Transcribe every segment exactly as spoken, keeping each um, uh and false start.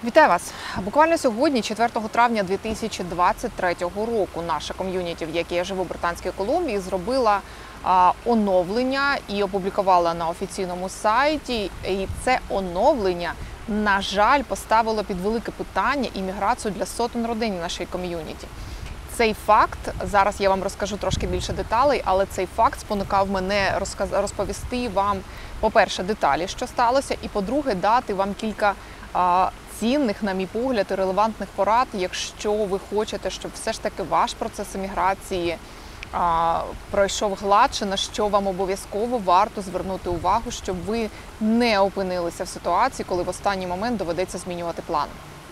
Вітаю вас! Буквально сьогодні, четвертого травня дві тисячі двадцять третього року, наша ком'юніті, в якій я живу в Британській Колумбії, зробила а, оновлення і опублікувала на офіційному сайті. І це оновлення, на жаль, поставило під велике питання імміграцію для сотень родин нашої ком'юніті. Цей факт, зараз я вам розкажу трошки більше деталей, але цей факт спонукав мене розказ... розповісти вам, по-перше, деталі, що сталося, і, по-друге, дати вам кілька а, цінних, на мій погляд, і релевантних порад, якщо ви хочете, щоб все ж таки ваш процес еміграції а, пройшов гладше, на що вам обов'язково варто звернути увагу, щоб ви не опинилися в ситуації, коли в останній момент доведеться змінювати план.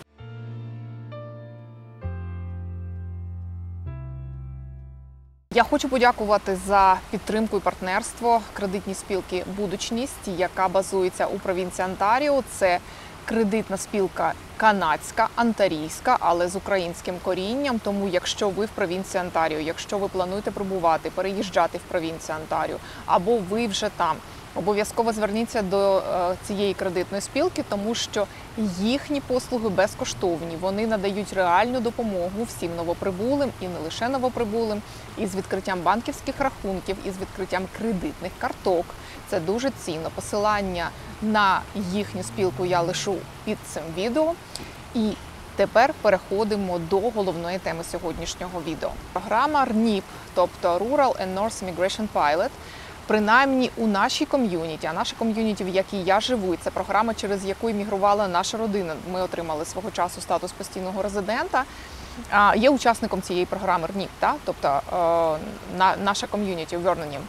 Я хочу подякувати за підтримку і партнерство кредитній спілки «Будучність», яка базується у провінції Онтаріо. Це кредитна спілка канадська, онтарійська, але з українським корінням. Тому якщо ви в провінції Онтаріо, якщо ви плануєте прибувати, переїжджати в провінцію Онтаріо, або ви вже там, обов'язково зверніться до цієї кредитної спілки, тому що їхні послуги безкоштовні. Вони надають реальну допомогу всім новоприбулим і не лише новоприбулим, із відкриттям банківських рахунків, із відкриттям кредитних карток. Це дуже цінно. Посилання на їхню спілку я лишу під цим відео. І тепер переходимо до головної теми сьогоднішнього відео. Програма ар ен і пі, тобто Rural and North Migration Pilot, принаймні у нашій ком'юніті, а наша ком'юніті, в якій я живу, це програма, через яку іммігрувала наша родина. Ми отримали свого часу статус постійного резидента. Є учасником цієї програми ар ен і пі, та? Тобто наша ком'юніті у Верноні.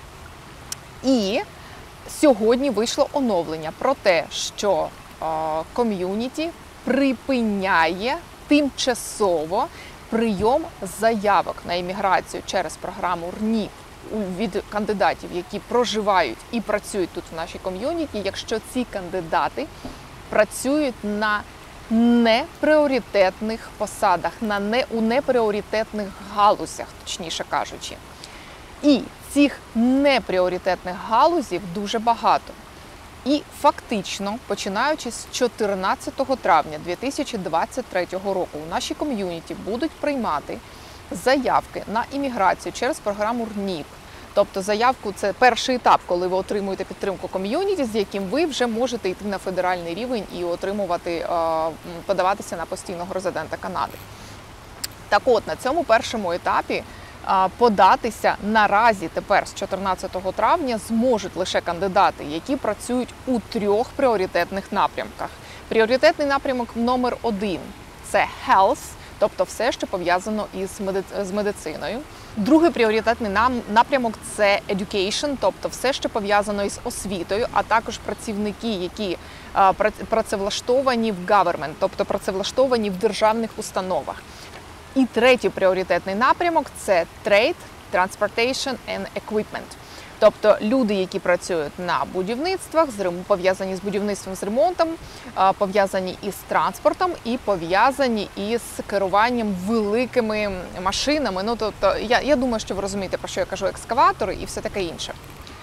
І сьогодні вийшло оновлення про те, що ком'юніті припиняє тимчасово прийом заявок на імміграцію через програму ар ен і пі від кандидатів, які проживають і працюють тут в нашій ком'юніті, якщо ці кандидати працюють на непріоритетних посадах, на не, у непріоритетних галузях, точніше кажучи. І цих непріоритетних галузів дуже багато. І фактично, починаючи з чотирнадцятого травня дві тисячі двадцять третього року, у нашій ком'юніті будуть приймати заявки на імміграцію через програму ар ен і пі. Тобто заявку – це перший етап, коли ви отримуєте підтримку ком'юніті, з яким ви вже можете йти на федеральний рівень і отримувати, подаватися на постійного резидента Канади. Так от, на цьому першому етапі податися наразі тепер з чотирнадцятого травня зможуть лише кандидати, які працюють у трьох пріоритетних напрямках. Пріоритетний напрямок номер один – це health, тобто все, що пов'язано із медициною. Другий пріоритетний напрямок – це education, тобто все, що пов'язано із освітою, а також працівники, які працевлаштовані в government, тобто працевлаштовані в державних установах. І третій пріоритетний напрямок – це trade, transportation and equipment. Тобто люди, які працюють на будівництвах, пов'язані з будівництвом, з ремонтом, пов'язані із транспортом і пов'язані із керуванням великими машинами. Ну, тобто, я, я думаю, що ви розумієте, про що я кажу, екскаватори і все таке інше.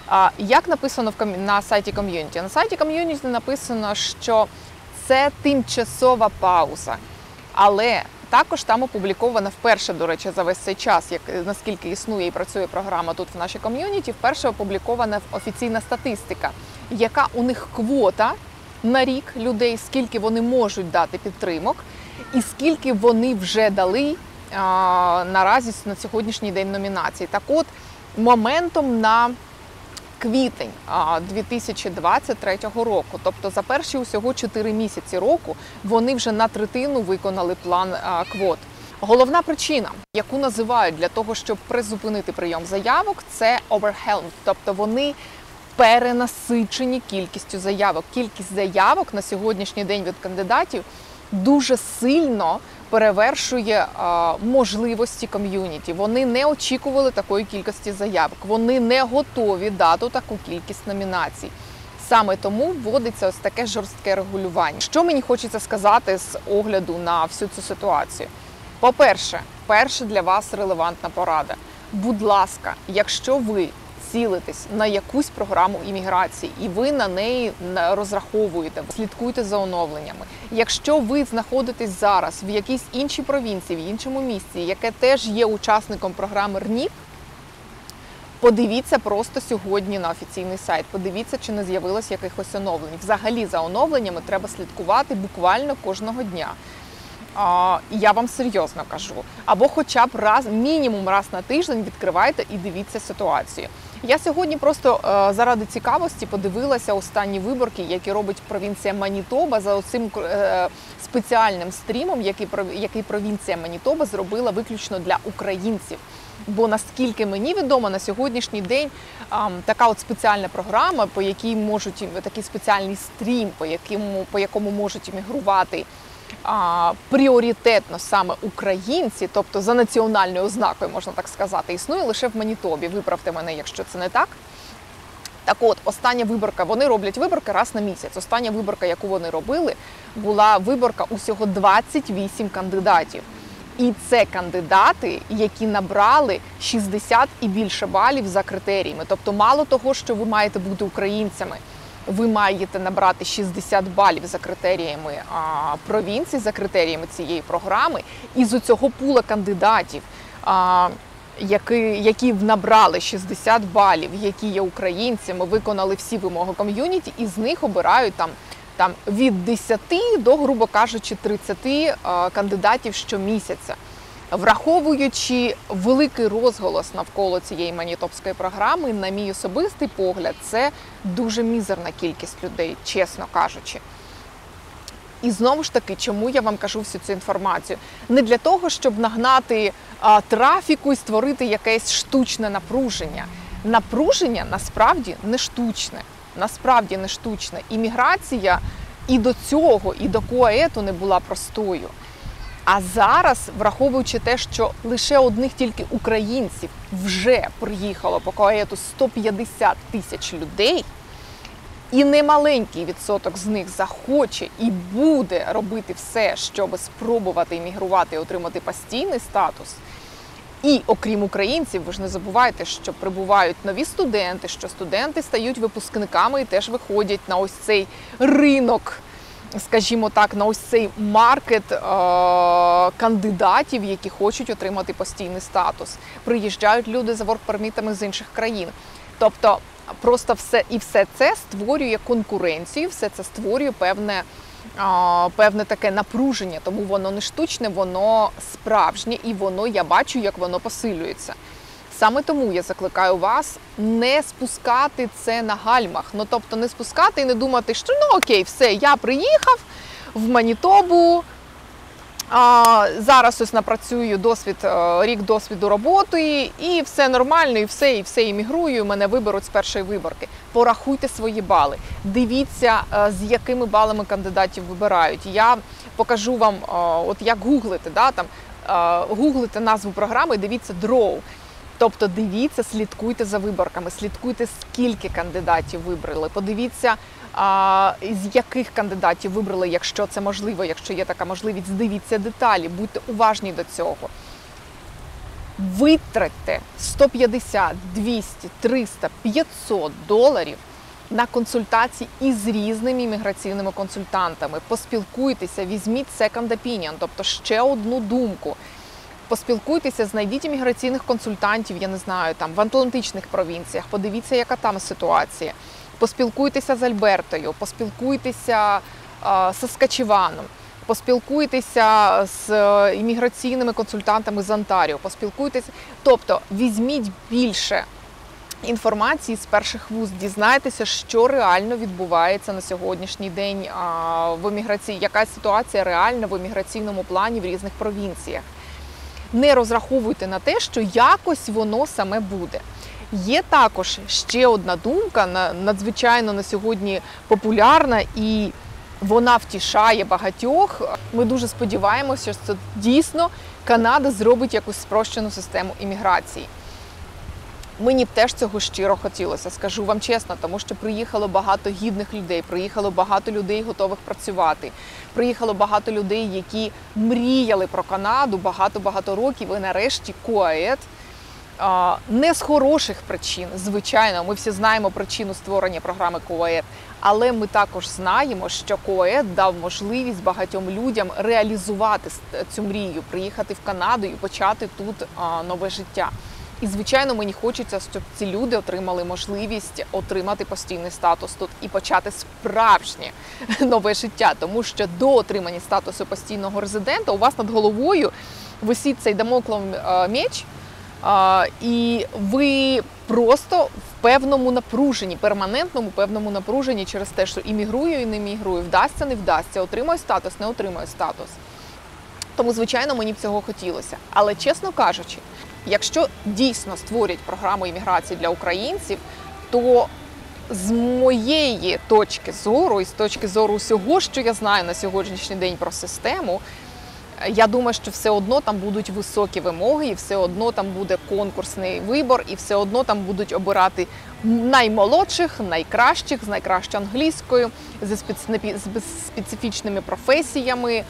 Як написано в, на сайті ком'юніті? На сайті ком'юніті написано, що це тимчасова пауза, але також там опублікована вперше, до речі, за весь цей час, як наскільки існує і працює програма тут в нашій ком'юніті, вперше опублікована офіційна статистика, яка у них квота на рік людей, скільки вони можуть дати підтримок і скільки вони вже дали а, наразі на сьогоднішній день номінацій. Так от, моментом на квітень дві тисячі двадцять третього року, тобто за перші усього чотири місяці року, вони вже на третину виконали план квот. Головна причина, яку називають для того, щоб призупинити прийом заявок, це overwhelmed, тобто вони перенасичені кількістю заявок. Кількість заявок на сьогоднішній день від кандидатів дуже сильно перевершує а, можливості ком'юніті. Вони не очікували такої кількості заявок, вони не готові дати таку кількість номінацій. Саме тому вводиться ось таке жорстке регулювання. Що мені хочеться сказати з огляду на всю цю ситуацію? По-перше, перша для вас релевантна порада. Будь ласка, якщо ви націлитесь на якусь програму імміграції, і ви на неї розраховуєте, слідкуйте за оновленнями. Якщо ви знаходитесь зараз в якійсь іншій провінції, в іншому місті, яке теж є учасником програми РНІП, подивіться просто сьогодні на офіційний сайт, подивіться, чи не з'явилось якихось оновлень. Взагалі за оновленнями треба слідкувати буквально кожного дня. А, я вам серйозно кажу. Або хоча б раз, мінімум раз на тиждень відкривайте і дивіться ситуацію. Я сьогодні просто е, заради цікавості подивилася останні виборки, які робить провінція Манітоба за оцим е, спеціальним стрімом, який, який провінція Манітоба зробила виключно для українців. Бо наскільки мені відомо, на сьогоднішній день а, така от спеціальна програма, по якій можуть, такий спеціальний стрім, по якому, по якому можуть іммігрувати а, пріоритетно саме українці, тобто за національною ознакою, можна так сказати, існує лише в Манітобі. Виправте мене, якщо це не так. Так от, остання виборка, вони роблять виборки раз на місяць. Остання виборка, яку вони робили, була виборка усього двадцять вісім кандидатів. І це кандидати, які набрали шістдесят і більше балів за критеріями. Тобто мало того, що ви маєте бути українцями, ви маєте набрати шістдесят балів за критеріями а, провінції, за критеріями цієї програми. І з цього пула кандидатів, а, які, які набрали шістдесят балів, які є українцями, виконали всі вимоги ком'юніті, і з них обирають там Там від десяти до, грубо кажучи, тридцяти кандидатів щомісяця. Враховуючи великий розголос навколо цієї манітобської програми, на мій особистий погляд, це дуже мізерна кількість людей, чесно кажучи. І знову ж таки, чому я вам кажу всю цю інформацію? Не для того, щоб нагнати а, трафіку і створити якесь штучне напруження. Напруження насправді не штучне. Насправді не штучна. Імміграція і до цього, і до КУАЕТу не була простою. А зараз, враховуючи те, що лише одних тільки українців вже приїхало по КУАЕТу сто п'ятдесят тисяч людей, і немаленький відсоток з них захоче і буде робити все, щоб спробувати іммігрувати і отримати постійний статус. І окрім українців, ви ж не забувайте, що прибувають нові студенти, що студенти стають випускниками і теж виходять на ось цей ринок, скажімо так, на ось цей маркет е- кандидатів, які хочуть отримати постійний статус. Приїжджають люди за ворк-пермітами з інших країн. Тобто просто все і все це створює конкуренцію, все це створює певне певне таке напруження, тому воно не штучне, воно справжнє, і воно, я бачу, як воно посилюється. Саме тому я закликаю вас не спускати це на гальмах. Ну, тобто не спускати і не думати, що ну окей, все, я приїхав в Манітобу, а, зараз ось напрацюю досвід, рік досвіду роботи, і все нормально, і все, і все іммігрую, мене виберуть з першої виборки. Порахуйте свої бали, дивіться, з якими балами кандидатів вибирають. Я покажу вам, от як гуглити, да, там, гуглите назву програми і дивіться дроу. Тобто дивіться, слідкуйте за виборками, слідкуйте, скільки кандидатів вибрали, подивіться, а, з яких кандидатів вибрали, якщо це можливо, якщо є така можливість, дивіться деталі, будьте уважні до цього. Витратьте сто п'ятдесят, двісті, триста, п'ятсот доларів на консультації із різними імміграційними консультантами. Поспілкуйтеся, візьміть second opinion, тобто ще одну думку. Поспілкуйтеся, знайдіть імміграційних консультантів, я не знаю, там в атлантичних провінціях, подивіться, яка там ситуація. Поспілкуйтеся з Альбертою, поспілкуйтеся а, з Саскачеваном, поспілкуйтеся з а, імміграційними консультантами з Онтаріо, поспілкуйтеся. Тобто, візьміть більше інформації з перших вуст, дізнайтеся, що реально відбувається на сьогоднішній день а, в еміграції, яка ситуація реальна в еміграційному плані в різних провінціях. Не розраховуйте на те, що якось воно саме буде. Є також ще одна думка, надзвичайно на сьогодні популярна, і вона втішає багатьох. Ми дуже сподіваємося, що дійсно Канада зробить якусь спрощену систему імміграції. Мені б теж цього щиро хотілося, скажу вам чесно, тому що приїхало багато гідних людей, приїхало багато людей, готових працювати. Приїхало багато людей, які мріяли про Канаду багато-багато років, і нарешті КУАЕТ Не з хороших причин, звичайно, ми всі знаємо причину створення програми КОЕД, але ми також знаємо, що КОЕД дав можливість багатьом людям реалізувати цю мрію, приїхати в Канаду і почати тут нове життя. І, звичайно, мені хочеться, щоб ці люди отримали можливість отримати постійний статус тут і почати справжнє нове життя. Тому що до отримання статусу постійного резидента у вас над головою висить цей дамоклов меч, і ви просто в певному напруженні, перманентному певному напруженні через те, що іммігрую і не іммігрую, вдасться, не вдасться, отримаю статус, не отримаю статус. Тому, звичайно, мені б цього хотілося. Але, чесно кажучи, якщо дійсно створять програму імміграції для українців, то з моєї точки зору і з точки зору всього, що я знаю на сьогоднішній день про систему, я думаю, що все одно там будуть високі вимоги, і все одно там буде конкурсний вибір, і все одно там будуть обирати наймолодших, найкращих, з найкращою англійською, зі специфічними професіями,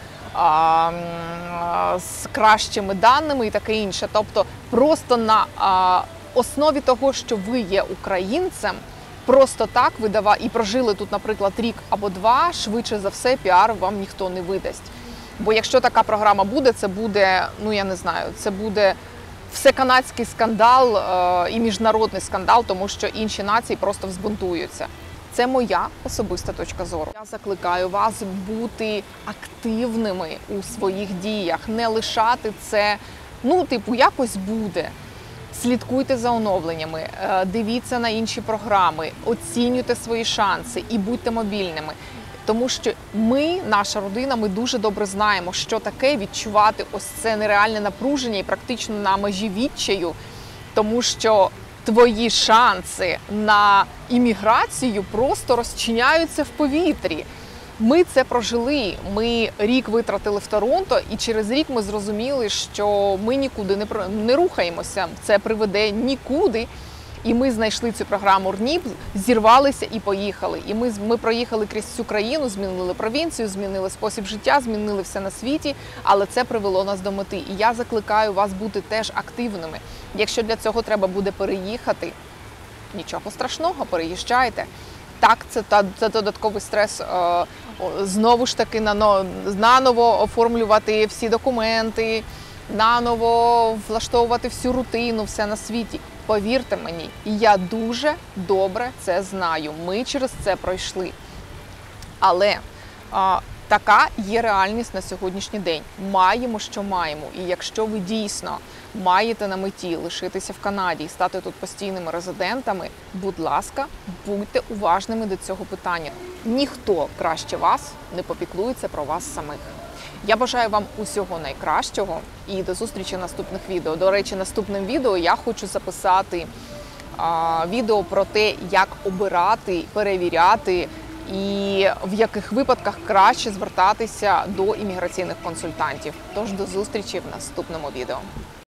з кращими даними і таке інше. Тобто просто на основі того, що ви є українцем, просто так видава і прожили тут, наприклад, рік або два, швидше за все піар вам ніхто не видасть. Бо якщо така програма буде, це буде, ну я не знаю, це буде всеканадський скандал е, і міжнародний скандал, тому що інші нації просто взбунтуються. Це моя особиста точка зору. Я закликаю вас бути активними у своїх діях, не лишати це, ну, типу, якось буде. Слідкуйте за оновленнями, е, дивіться на інші програми, оцінюйте свої шанси і будьте мобільними. Тому що ми, наша родина, ми дуже добре знаємо, що таке відчувати ось це нереальне напруження і практично на межі відчаю, тому що твої шанси на імміграцію просто розчиняються в повітрі. Ми це прожили, ми рік витратили в Торонто, і через рік ми зрозуміли, що ми нікуди не, не рухаємося, це приведе нікуди. І ми знайшли цю програму РНІ П, зірвалися і поїхали. І ми, ми проїхали крізь всю країну, змінили провінцію, змінили спосіб життя, змінили все на світі, але це привело нас до мети. І я закликаю вас бути теж активними. Якщо для цього треба буде переїхати, нічого страшного, переїжджайте. Так, це, це додатковий стрес, знову ж таки наново оформлювати всі документи, наново влаштовувати всю рутину, все на світі. Повірте мені, я дуже добре це знаю. Ми через це пройшли. Але а, така є реальність на сьогоднішній день. Маємо, що маємо. І якщо ви дійсно маєте на меті лишитися в Канаді і стати тут постійними резидентами, будь ласка, будьте уважними до цього питання. Ніхто краще вас не попіклується про вас самих. Я бажаю вам усього найкращого і до зустрічі в наступних відео. До речі, наступним відео я хочу записати а, відео про те, як обирати, перевіряти і в яких випадках краще звертатися до імміграційних консультантів. Тож до зустрічі в наступному відео.